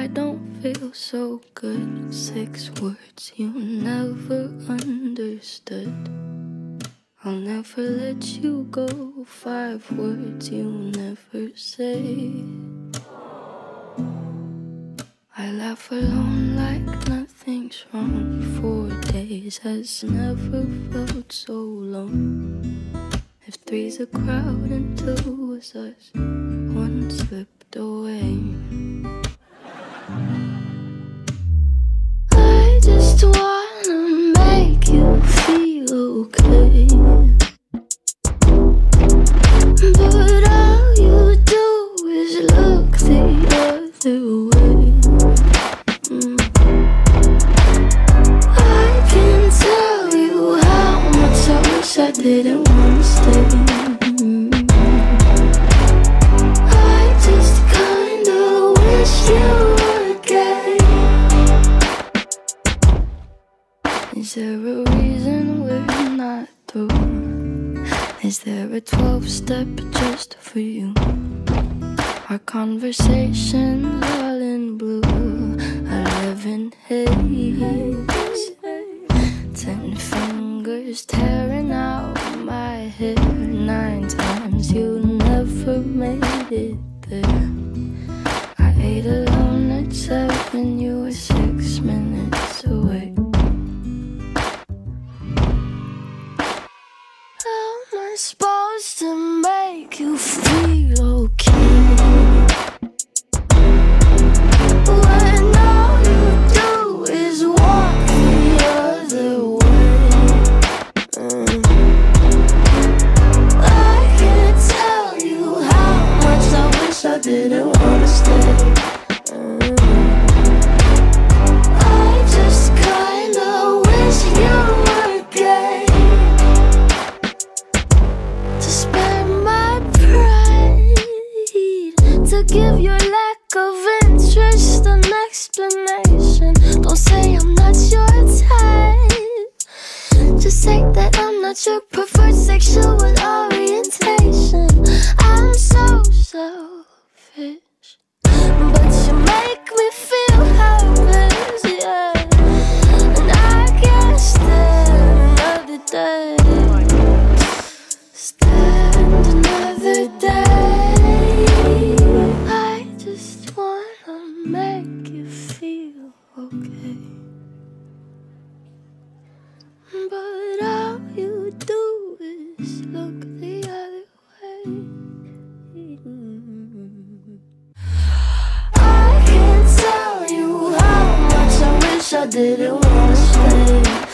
I don't feel so good. 6 words you never understood. I'll never let you go. 5 words you never say. I laugh alone like nothing's wrong. 4 days has never felt so long. If 3's a crowd and 2 was us, 1 slipped away. I just wanna make you feel okay, but all you do is look the other way. I can tell you how much I wish I didn't wanna stay. I just kinda wish you were gay. Is there a reason we're not through? Is there a 12-step just for you? Our conversations all in blue. I live in haze. 10 fingers tearing out my hair. 9 times you never made it there. I ate alone at 7, you were 6 minutes away. How am I supposed to make you feel okay when all you do is walk the other way? I can't tell you how much I wish I didn't wanna stay. I just kinda wish you were gay, to spare my pride, to give your lack of interest an explanation. Don't say I'm not your type, just say that I'm not your preferred sexual orientation. I'm so selfish, but you make me feel helpless, yeah. And I can't stand another day. Stand another day. I just wanna make you feel okay, but all you do is look the other way. I can't tell you how much I wish I didn't wanna stay.